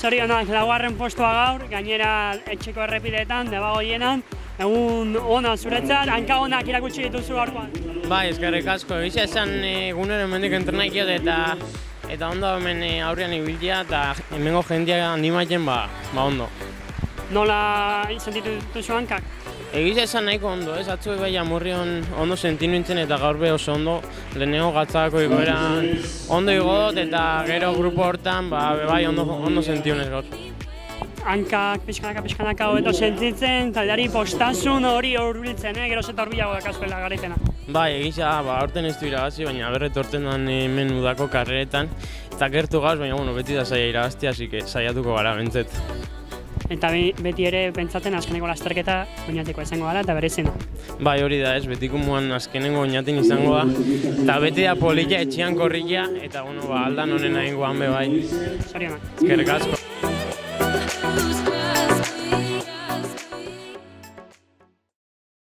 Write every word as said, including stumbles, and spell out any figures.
Zorionak, laugarren postua gaur, gainera etxeko errepideetan, debagoienan, egun ona zuretzat, hanka onak irakutsi dituzu gaurkoan. Bai, eskerrik asko, egizia esan egunero hemendik entrenakiot eta eta ondo hemen aurrean ibiltia eta hemengo jendia animatzen ba, ba ondo. Nola sentitu dituzu hankak? Egizia esan nahiko ondo, ez atzuek bai amurrion ondo sentitu nintzen eta gaur be oso ondo, lehenengo gatzako igoeran ondo igodot eta gero grupo hortan ba, bai ondo, ondo sentiunez gaur. Hankak, pixkanaka, pixkanaka hobeto sentitzen, taldeari postasun hori hurbiltzen, eh? Geroz eta horbilago dakazuela garaipena. Bai, egisa, ba, aurten ez du irabazi, baina berretorten den hemen udako karreretan. Eta gertu gauz, baina bueno, beti da saia irabazti, hasi que saiatuko gara bentzet. Eta beti ere pentsatzen azkeneko lasterketa oinatiko izango gara eta berezena. Bai, hori da ez, betiko muan azkenengo oinatin izango da. Eta beti da polilla etxean korrilla, eta bueno, ba, aldan honen ahingoan be bai. Zorionak. Eskerrik asko.